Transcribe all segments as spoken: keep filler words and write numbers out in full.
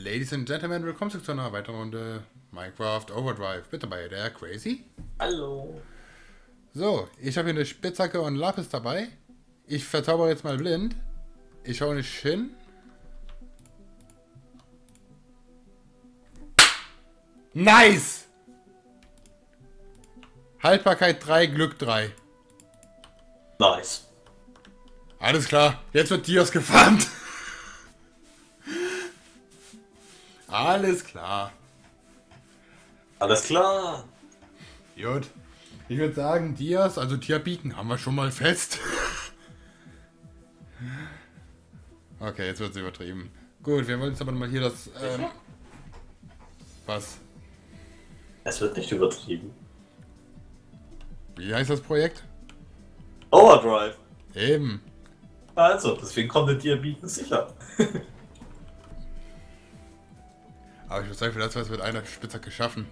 Ladies and Gentlemen, willkommen zu einer weiteren Runde Minecraft Overdrive. Bitte bei der Crazy. Hallo. So, ich habe hier eine Spitzhacke und Lapis dabei. Ich verzaubere jetzt mal blind. Ich schaue nicht hin. Nice! Haltbarkeit drei, Glück drei. Nice. Alles klar, jetzt wird Dios gefarmt. Alles klar. Alles klar. Gut. Ich würde sagen, Dias, also Tierbiken, haben wir schon mal fest. Okay, jetzt wird es übertrieben. Gut, wir wollen jetzt aber mal hier das... Ähm, was? Es wird nicht übertrieben. Wie heißt das Projekt? Overdrive. Eben. Also, deswegen kommt der Diabieten sicher. Aber ich würde sagen, für das was wird einer Spitzhacke schaffen.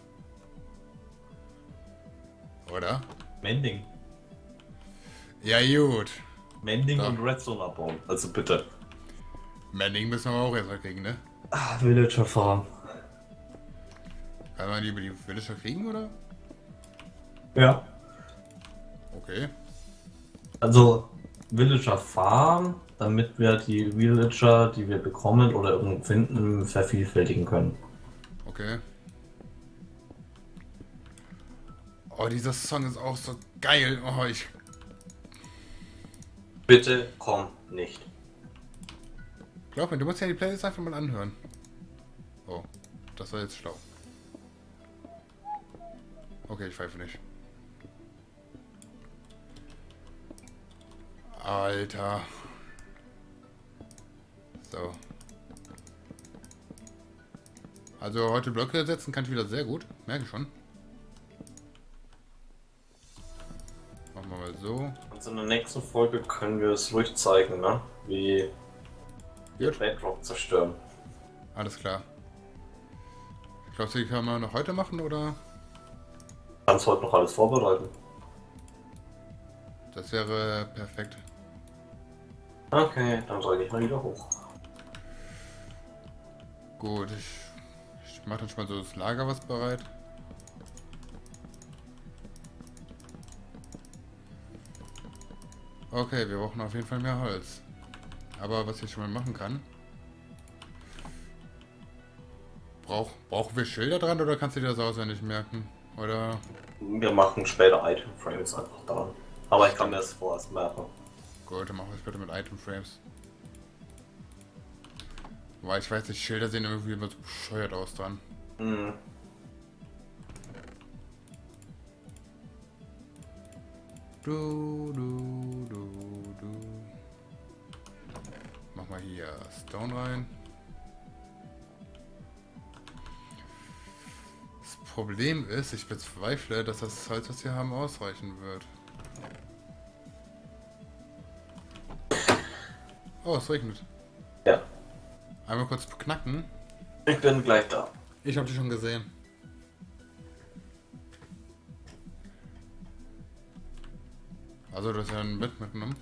Oder? Mending. Ja, gut. Mending Ja. und Redstone abbauen. Also bitte. Mending müssen wir auch erstmal kriegen, ne? Ah, Villager Farm. Kann man die über die Villager kriegen, oder? Ja. Okay. Also, Villager Farm, damit wir die Villager, die wir bekommen oder irgendwo finden, vervielfältigen können. Okay. Oh, dieser Song ist auch so geil. Oh, ich... Bitte komm nicht. Glaub mir, du musst ja die Playlist einfach mal anhören. Oh, das war jetzt schlau. Okay, ich pfeife nicht. Alter. So. Also heute Blöcke setzen kann ich wieder sehr gut. Merke ich schon. Machen wir mal so. Also in der nächsten Folge können wir es ruhig zeigen, ne? Wie wir Gut. Bedrock zerstören. Alles klar. Ich glaube, die kann man noch heute machen, oder? Kannst heute noch alles vorbereiten. Das wäre perfekt. Okay, dann sage ich mal wieder hoch. Gut, ich, ich mache dann schon mal so das Lager was bereit. Okay, wir brauchen auf jeden Fall mehr Holz. Aber was ich schon mal machen kann... Brauch, brauchen wir Schilder dran oder kannst du dir das auswendig merken? Oder... Wir machen später Item Frames einfach dran. Aber ich kann mir das vorerst merken. Gut, dann machen wir es bitte mit Item Frames. Weil ich weiß nicht, Schilder sehen irgendwie immer so bescheuert aus dran. Mhm. Du, du, du, du. Mach mal hier Stone rein. Das Problem ist, ich bezweifle, dass das Holz, was wir haben, ausreichen wird. Oh, es regnet. Ja. Einmal kurz knacken. Ich bin gleich da. Ich habe die schon gesehen. Also, du hast ja ein Bett mitgenommen.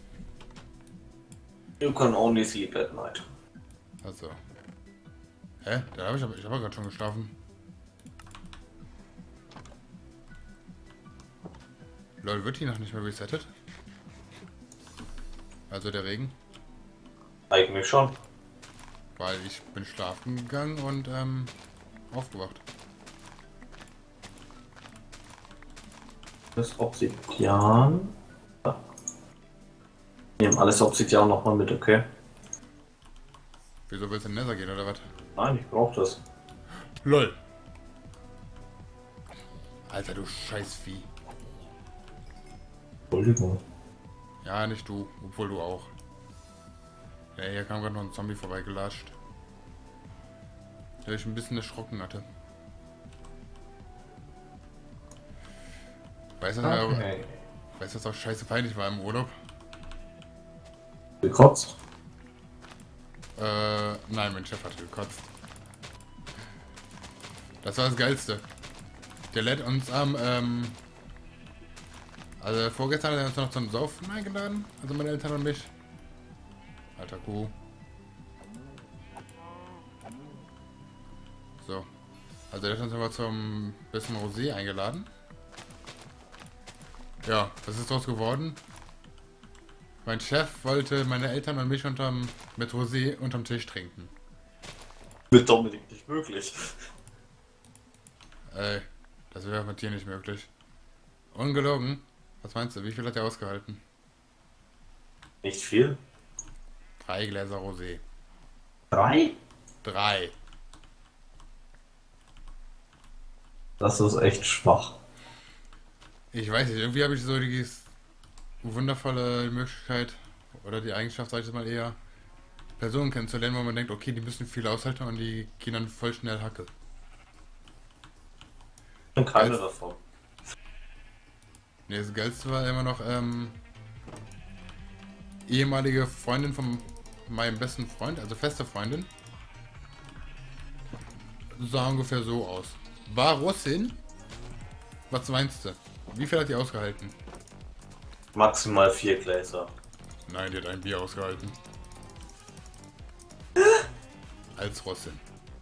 You can only sleep at night. Also. Hä? Da habe ich aber, ich habe gerade schon geschlafen. Lol, wird die noch nicht mehr resettet? Also der Regen? Eigentlich schon. Weil ich bin schlafen gegangen und ähm, aufgewacht. Das Obsidian. Ja. Wir nehmen alles Obsidian nochmal mit, okay? Wieso willst du in den Nether gehen oder was? Nein, ich brauche das. LOL! Alter, du Scheißvieh. Entschuldigung. Ja, nicht du, obwohl du auch. Ja, hier kam gerade noch ein Zombie vorbeigelatscht. Der ich ein bisschen erschrocken hatte. Weißt du, Okay. weißt du, was auch scheiße peinlich war im Urlaub? Gekotzt? Äh, nein, mein Chef hat gekotzt. Das war das Geilste. Der lädt uns am, ähm... Also vorgestern hat er uns noch zum Saufen eingeladen. Also meine Eltern und mich. Alter Kuh. So. Also der hat uns aber zum bisschen Rosé eingeladen. Ja, was ist daraus geworden? Mein Chef wollte meine Eltern und mich unterm, mit Rosé unterm Tisch trinken. Mit Dominik nicht möglich. Ey, das wäre mit dir nicht möglich. Ungelogen? Was meinst du, wie viel hat er ausgehalten? Nicht viel. Drei Gläser Rosé. Drei? Drei. Das ist echt schwach. Ich weiß nicht, irgendwie habe ich so die wundervolle Möglichkeit oder die Eigenschaft, sag ich jetzt mal eher, Personen kennenzulernen, wo man denkt, okay, die müssen viel aushalten und die gehen dann voll schnell Hacke. Und keine Geilst- davon. Nee, das Geilste war immer noch, ähm, ehemalige Freundin von meinem besten Freund, also feste Freundin, sah ungefähr so aus. War Russin? Was meinst du? Wie viel hat die ausgehalten? Maximal vier Gläser. Nein, die hat ein Bier ausgehalten. Als Russin.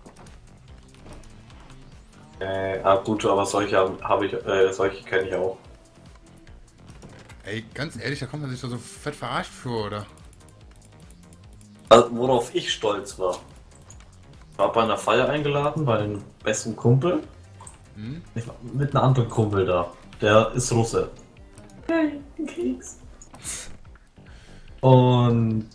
Äh, ah gut, aber solche habe hab ich, äh, solche kenne ich auch. Ey, ganz ehrlich, da kommt man sich doch so fett verarscht vor, oder? Also, worauf ich stolz war. Ich war bei einer Feier eingeladen, bei dem besten Kumpel. Hm? Ich war mit einem anderen Kumpel da. Der ist Russe. Hey, ein Keks. Und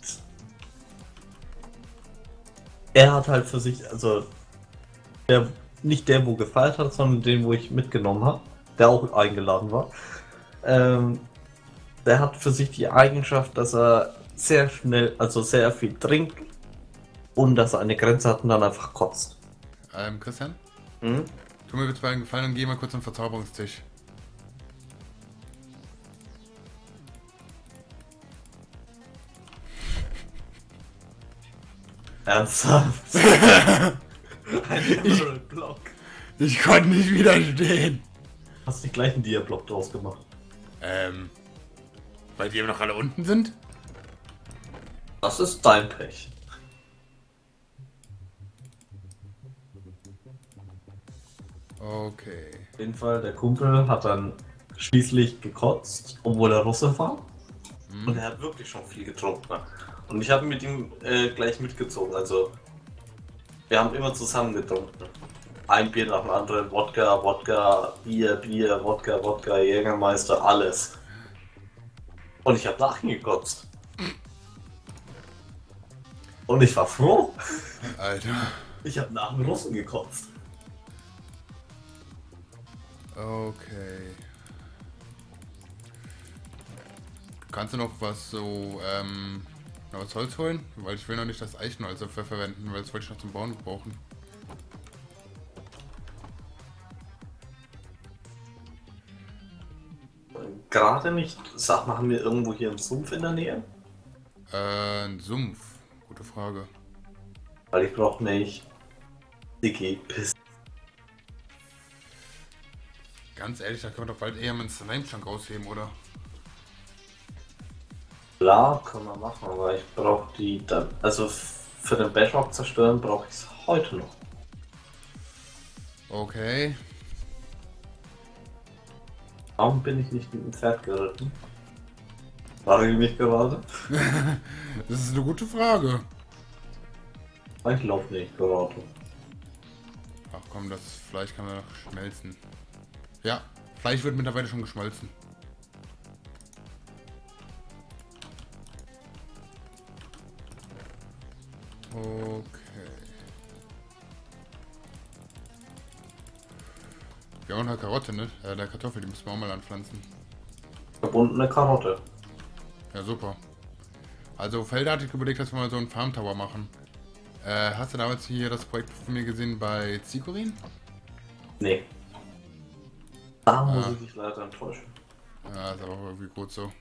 er hat halt für sich, also der, nicht der, wo gefeiert hat, sondern den, wo ich mitgenommen habe, der auch eingeladen war. Ähm, der hat für sich die Eigenschaft, dass er sehr schnell, also sehr viel trinkt und dass er eine Grenze hat und dann einfach kotzt. Ähm, Christian? Hm? Tu mir bitte einen Gefallen und geh mal kurz am Verzauberungstisch. Ernsthaft? Ein Emerald Block. Ich konnte nicht widerstehen. Hast du die gleichen Dia-Block draus gemacht? Ähm, weil die immer noch alle unten sind? Das ist dein Pech. Okay. Auf jeden Fall, der Kumpel hat dann schließlich gekotzt, obwohl er Russe war. Hm. Und er hat wirklich schon viel getrunken. Ne? Und ich habe mit ihm äh, gleich mitgezogen. Also, wir haben immer zusammen getrunken. Ein Bier nach dem anderen, Wodka, Wodka, Bier, Bier, Wodka, Wodka, Jägermeister, alles. Und ich habe nach ihm gekotzt. Und ich war froh. Alter. Ich habe nach dem Russen gekotzt. Okay. Kannst du noch was so, ähm, noch was Holz holen? Weil ich will noch nicht das Eichenholz dafür verwenden, weil das wollte ich noch zum Bauen brauchen. Gerade nicht. Sag mal, haben wir irgendwo hier einen Sumpf in der Nähe? Äh, ein Sumpf. Gute Frage. Weil ich brauche nicht Dicky Piss. Ganz ehrlich, da können wir doch bald eher mal einen Slime-Chunk rausheben, oder? Klar, kann man machen, aber ich brauche die dann. Also für den Bedrock zerstören brauche ich es heute noch. Okay. Warum bin ich nicht mit dem Pferd geritten? Frage ich mich gerade. Das ist eine gute Frage. Ich laufe nicht gerade. Ach komm, das Fleisch kann noch schmelzen. Ja, Fleisch wird mittlerweile schon geschmolzen. Okay. Wir haben auch eine Karotte, ne? Äh, der Kartoffel, die müssen wir auch mal anpflanzen. Verbundene Karotte. Ja, super. Also Felder hatte ich überlegt, dass wir mal so einen Farm Tower machen. Äh, hast du damals hier das Projekt von mir gesehen bei Zikorin? Nee. Da muss Ah. ich dich leider enttäuschen. Ja, ist aber auch irgendwie gut so.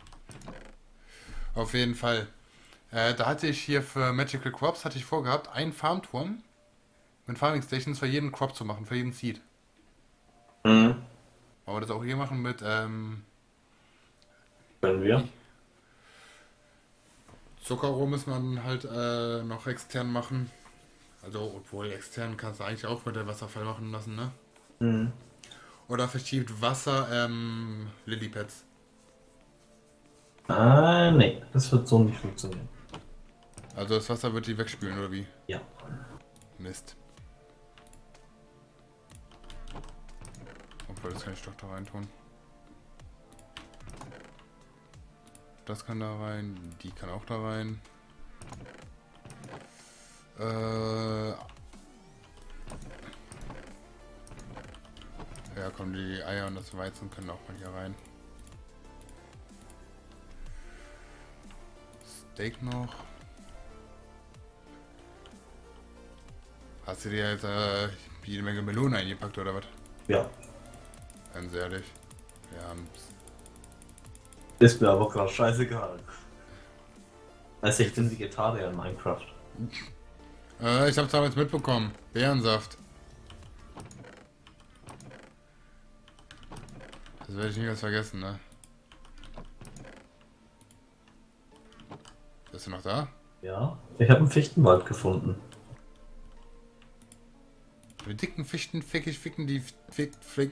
Auf jeden Fall. Äh, da hatte ich hier für Magical Crops hatte ich vorgehabt, einen Farmturm mit Farming Stations für jeden Crop zu machen, für jeden Seed. Mhm. Wollen wir das auch hier machen mit, ähm, Können wir? Zuckerrohr müssen wir dann halt äh, noch extern machen. Also, obwohl extern kannst du eigentlich auch mit der Wasserfall machen lassen, ne? Mhm. Oder verschiebt Wasser, ähm, Lilypads. Ah, nee, das wird so nicht funktionieren. Also das Wasser wird die wegspülen, oder wie? Ja. Mist. Obwohl, das kann ich doch da rein tun. Das kann da rein, die kann auch da rein. Äh... Ja, komm, die Eier und das Weizen können auch mal hier rein. Steak noch. Hast du dir jetzt äh, jede Menge Melonen eingepackt oder was? Ja. Ganz ehrlich. Wir haben's. Ist mir aber gerade scheißegal. Also ich bin Vegetarier in Minecraft. Äh, ich hab's damals mitbekommen. Beerensaft. Das werde ich niemals vergessen, ne? Bist du noch da? Ja. Ich habe einen Fichtenwald gefunden. Mit dicken Fichten fick ich ficken die fick fick.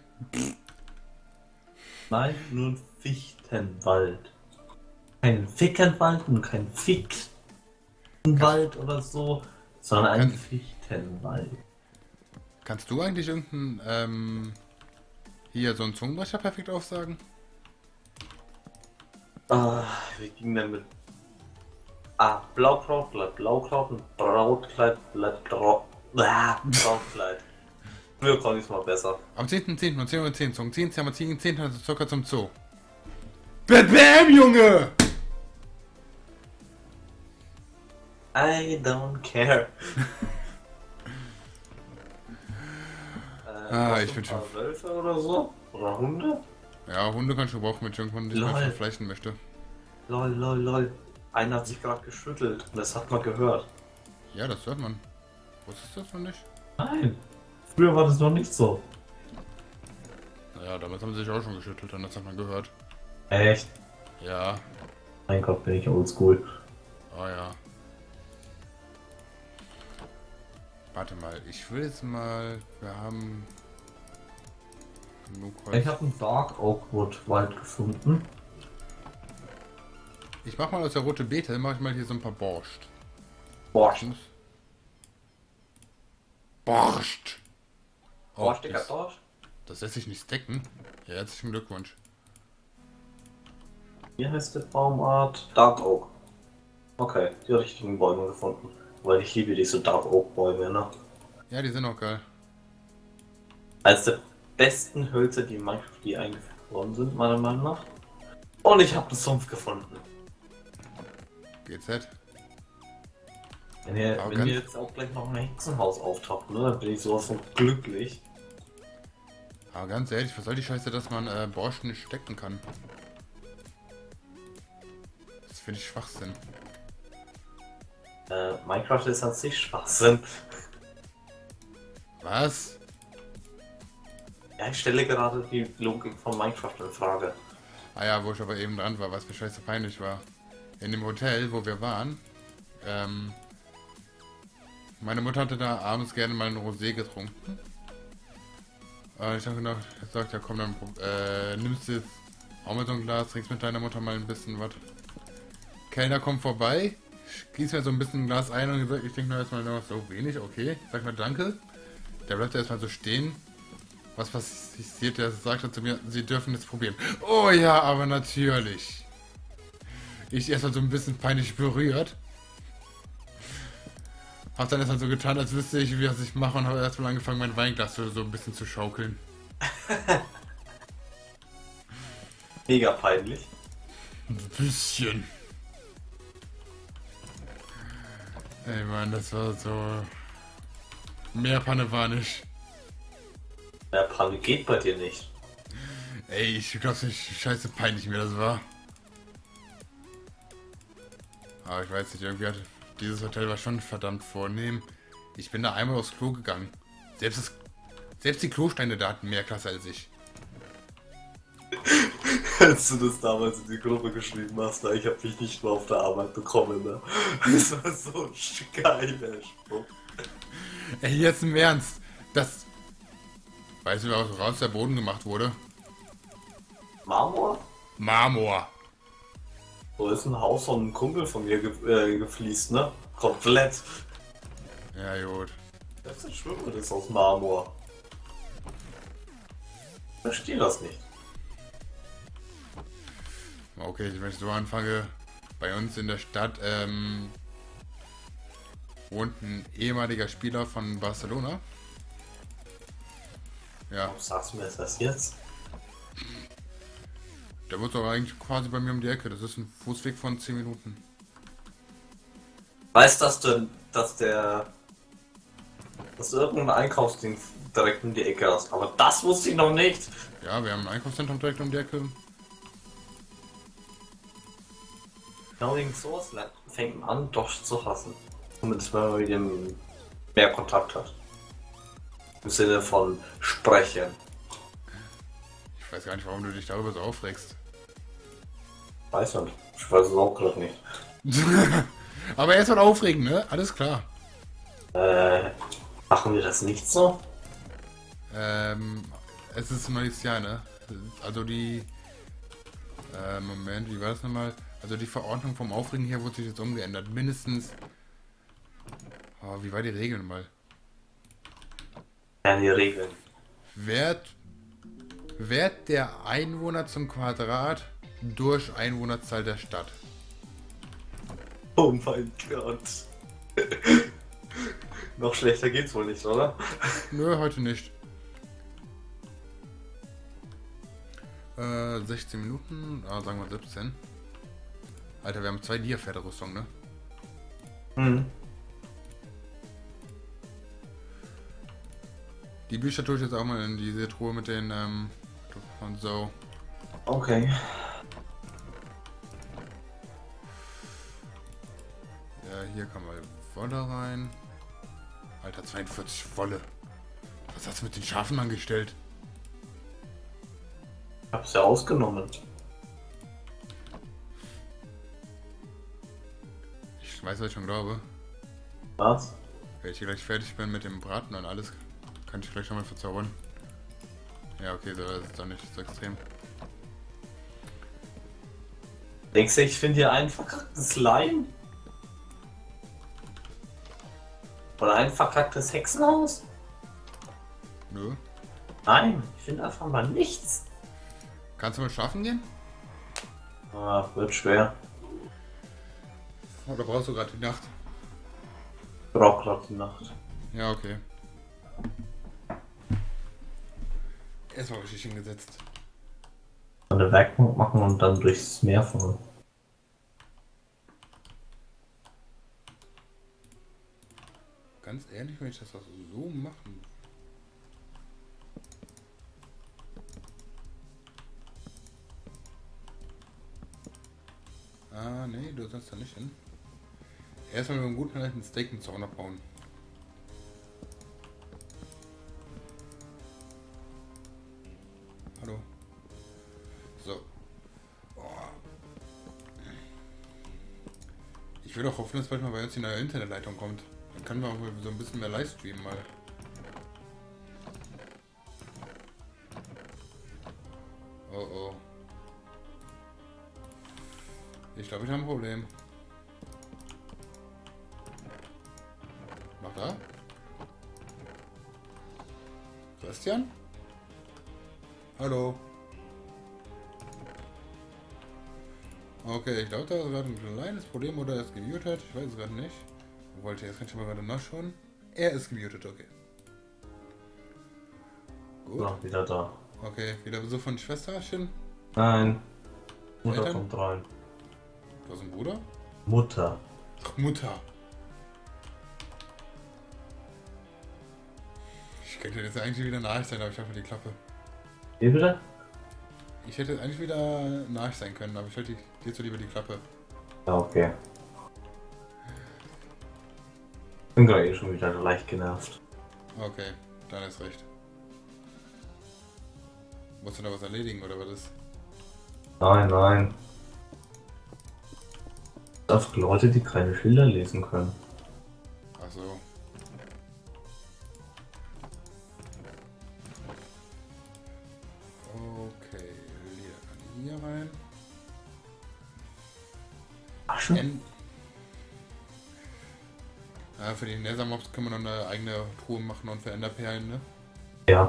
Nein, nur ein Fichtenwald. Kein Fickenwald und kein Fichtenwald oder so, sondern ein Kann- Fichtenwald. Kannst du eigentlich irgendeinen, ähm, hier so einen Zungenbrecher perfekt aufsagen? Ah, wie ging denn mit... Ah, Blaukraut bleibt Blaukraut und Brautkleid bleibt Brau... Ah, Brautkleid. Früher konnte ich es mal besser. Am zehnten zehnten um zehn Uhr zehn zum zehnten am zehnten also circa zum Zoo. Bam, bam, Junge! I don't care. äh, Ah, hast ich du bin ein paar schon- Wölfe oder so? Oder Hunde? Ja, Hunde kannst du brauchen mit irgendwann, die ich mal Lol. verfleischen möchte. Lol, lol, lol. Einer hat sich gerade geschüttelt und das hat man gehört. Ja, das hört man. Wusstest du das noch nicht? Nein. Früher war das noch nicht so. Naja, damals haben sie sich auch schon geschüttelt und das hat man gehört. Echt? Ja, Mein Gott, bin ich oldschool. oh ja. Warte mal, ich will jetzt mal. Wir haben. Genug Holz. Ich habe einen Dark Oakwood Wald gefunden. Ich mach mal aus der rote Beete, mach ich mal hier so ein paar Borscht. Borscht. Borscht! Oh, Borscht, Digga, das, Borscht. das lässt sich nicht stacken. Ja, herzlichen Glückwunsch. Wie heißt die Baumart? Dark Oak. Okay, die richtigen Bäume gefunden. Weil ich liebe diese Dark Oak Bäume, ne? Ja, die sind auch geil. Eines der besten Hölzer, die in Minecraft die eingeführt worden sind, meiner Meinung nach. Und ich habe einen Sumpf gefunden. G Z. Wenn ihr, Aber wenn ganz- ihr jetzt auch gleich noch ein Hexenhaus auftaucht, ne, dann bin ich sowas von glücklich. Aber ganz ehrlich, was soll die Scheiße, dass man äh, Borscht nicht stecken kann? Das finde ich Schwachsinn. Äh, Minecraft ist an sich Schwachsinn. Was? Ja, ich stelle gerade die Logik von Minecraft in Frage. Ah ja, wo ich aber eben dran war, was mir scheiße peinlich war. In dem Hotel, wo wir waren, ähm, meine Mutter hatte da abends gerne mal ein Rosé getrunken. Äh, ich habe gedacht, ich gesagt, ja komm, dann äh, nimmst du jetzt auch mal so ein Glas, trinkst mit deiner Mutter mal ein bisschen was. Kellner kommt vorbei, gießt mir so ein bisschen ein Glas ein und gesagt, ich denke nur erstmal noch so wenig, okay, sag mal danke. Der bleibt erstmal so stehen. Was passiert, der sagt zu mir, Sie dürfen es probieren. Oh ja, aber natürlich. Ich erstmal so ein bisschen peinlich berührt. Hab dann erstmal so getan, als wüsste ich, wie was ich mache und habe erstmal angefangen, mein Weinglas so so ein bisschen zu schaukeln. Mega peinlich. Ein bisschen. Ey Mann, das war so... Mehr Panne war nicht. Der Panne geht bei dir nicht. Ey, ich glaub's nicht, wie scheiße peinlich mir das war. Aber ich weiß nicht, irgendwie hat dieses Hotel war schon verdammt vornehm. Ich bin da einmal aufs Klo gegangen. Selbst, das, selbst die Klosteine da hatten mehr Klasse als ich. Als du das damals in die Gruppe geschrieben hast, da ich hab dich nicht mehr auf der Arbeit bekommen, ne? Das war so ein geiler Spruch. Ey, jetzt im Ernst. Das. Weißt du, was raus der Boden gemacht wurde? Marmor? Marmor. So ist ein Haus von einem Kumpel von mir ge äh, gefliest, ne? Komplett. Ja, gut. Das ist Schwimmen, das ist aus Marmor. Ich verstehe das nicht. Okay, wenn ich so anfange, bei uns in der Stadt ähm, wohnt ein ehemaliger Spieler von Barcelona. Ja. Warum sagst du mir das jetzt? Der wohnt doch eigentlich quasi bei mir um die Ecke. Das ist ein Fußweg von zehn Minuten. Weißt du, dass du, dass der, dass du irgendein Einkaufsding direkt um die Ecke hast? Aber das wusste ich noch nicht. Ja, wir haben ein Einkaufszentrum direkt um die Ecke. Genau wegen sowas fängt man an, doch zu hassen. Zumindest wenn man mit dem mehr Kontakt hat. Im Sinne von sprechen. Ich weiß gar nicht, warum du dich darüber so aufregst. Weiß nicht. Ich weiß es auch gerade nicht. Aber erstmal aufregen, ne? Alles klar. Äh, machen wir das nicht so? Ähm, es ist ein neues Jahr, ne? Also die... Äh, Moment, wie war das nochmal? Also die Verordnung vom Aufregen her wurde sich jetzt umgeändert. Mindestens... Oh, wie war die Regel mal? Ja, die Regeln. Wert, Wert der Einwohner zum Quadrat durch Einwohnerzahl der Stadt. Oh mein Gott. Noch schlechter geht's wohl nicht, oder? Nö, heute nicht. Äh, sechzehn Minuten, ah, sagen wir siebzehn. Alter, wir haben zwei Dia-Pferderüstung, ne? Mhm. Die Bücher tue ich jetzt auch mal in diese Truhe mit den, ähm, und so. Okay. Ja, hier kann mal Wolle rein. Alter, zweiundvierzig Wolle. Was hast du mit den Schafen angestellt? Ich hab's ja ausgenommen. Ich weiß, was ich schon glaube. Was? Wenn ich hier gleich fertig bin mit dem Braten und alles, kann ich gleich schon mal verzaubern. Ja, okay, so ist es doch nicht so extrem. Denkst du, ich finde hier einen verkackten Slime? Oder ein verkacktes Hexenhaus? Nö. Nein, ich finde einfach mal nichts. Kannst du mal schlafen gehen? Ah, wird schwer. Oder brauchst du gerade die Nacht? Ich brauch grad die Nacht. Ja, okay. Erstmal richtig hingesetzt. Eine Werkbank machen und dann durchs Meer fahren. Ganz ehrlich, wenn ich das auch so machen. Ah, nee, du sollst da nicht hin. Erstmal mit einem guten alten Steak einen Zaun abbauen. Hallo. So. Oh. Ich will doch hoffen, dass bald mal bei uns die neue Internetleitung kommt. Dann können wir auch so ein bisschen mehr Livestreamen mal. Oh oh. Ich glaube, ich habe ein Problem. Mach da. Christian? Hallo. Okay, ich glaube, da ist gerade ein kleines Problem oder er ist gemutet. Ich weiß es gerade nicht. Wollte jetzt kann ich mal gerade nachschauen. Er ist gemutet, okay. Gut. So, wieder da. Okay, wieder Besuch von Schwesterchen. Nein. Mutter Eltern? kommt rein. Du hast einen Bruder? Mutter. Ach, Mutter. Ich könnte jetzt eigentlich wieder nahe sein, aber ich habe die Klappe. Wie bitte? Ich hätte eigentlich wieder nahe sein können, aber ich halte dir zu lieber die Klappe. Ja, okay. Bin gerade eh schon wieder leicht genervt. Okay, dann ist recht. Musst du da was erledigen oder was ist? Nein, nein. Es gibt Leute, die keine Schilder lesen können. Ach so. Action? En ja, für die Nether-Mobs können wir noch eine eigene Truhe machen und für Enderperlen, ne? Ja.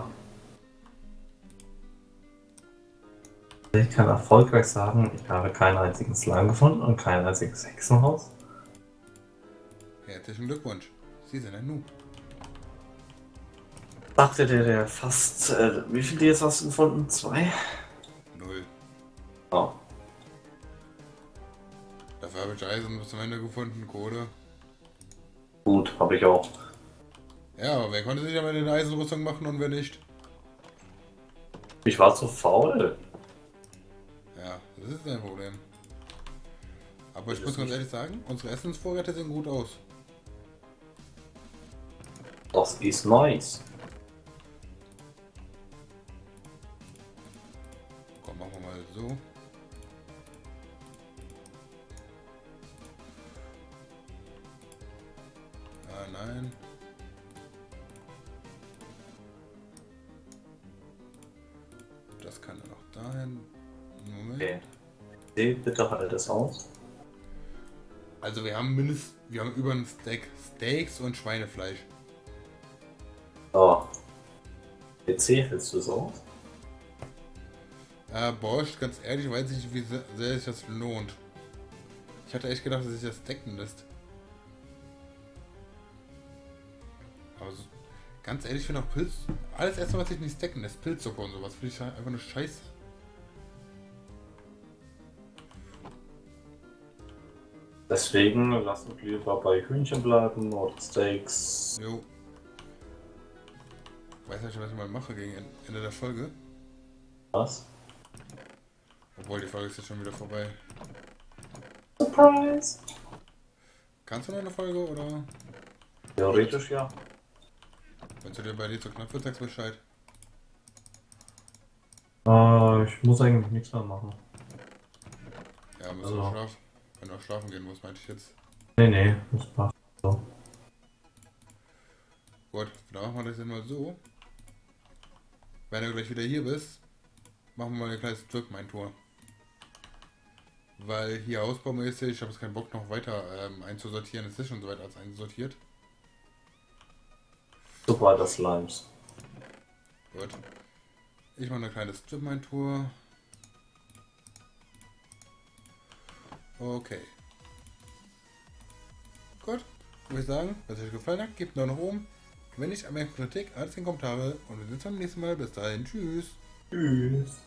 Ich kann erfolgreich sagen, ich habe keinen einzigen Slime gefunden und kein einziges Hexenhaus. Herzlichen Glückwunsch. Sie sind ein Noob. Dachte der, der fast. Äh, wie viele D S hast du gefunden? Zwei? Null. Oh. Dafür habe ich Eisen bis zum Ende gefunden, Kohle. Gut, habe ich auch. Ja, aber wer konnte sich aber eine Eisenrüstung machen und wer nicht? Ich war zu faul. Ja, das ist ein Problem. Aber ich muss ganz ehrlich sagen, unsere Essensvorräte sehen gut aus. Das ist nice. Komm, machen wir mal so. Ah, nein. Das kann er noch dahin. Moment. Okay. Seht bitte halt das aus. Also wir haben mindestens, wir haben über einen Stack Steaks und Schweinefleisch. Oh. P C hältst du es aus? Äh, Borscht, ganz ehrlich, weiß ich nicht, wie sehr sehr sich das lohnt. Ich hatte echt gedacht, dass sich das decken lässt. Aber so, ganz ehrlich, ich finde auch Pilz, alles erstmal, was sich nicht stacken lässt, Pilzsuppe und sowas, finde ich einfach nur scheiße. Deswegen lass uns lieber bei Hühnchen bleiben oder Steaks. Jo. Ich weiß ja schon, was ich mal mache gegen Ende der Folge. Was? Obwohl, die Folge ist jetzt schon wieder vorbei. Surprise! Kannst du noch eine Folge oder? Theoretisch ja. Wenn du dir bei dir zu knapp wird, sagst du Bescheid. Äh, ich muss eigentlich nichts mehr machen. Ja, müssen Also. wir schlafen. Wenn du auch schlafen gehen musst, meinte ich jetzt. Nee, nee, das passt so. Gut, dann machen wir das jetzt mal so. Wenn du gleich wieder hier bist, machen wir mal eine kleine Strip-Mine-Tour. Weil hier ausbaumäßig, ich habe jetzt keinen Bock noch weiter ähm, einzusortieren, es ist schon soweit als einsortiert. Super, das Slimes. Gut. Ich mache eine kleine Strip-Mine-Tour. Okay. Gut, würde ich sagen, wenn es euch gefallen hat, gebt einen Daumen nach oben. Wenn nicht, Anmerkung, Kritik, alles in die Kommentare und wir sehen uns beim nächsten Mal. Bis dahin, tschüss. Tschüss.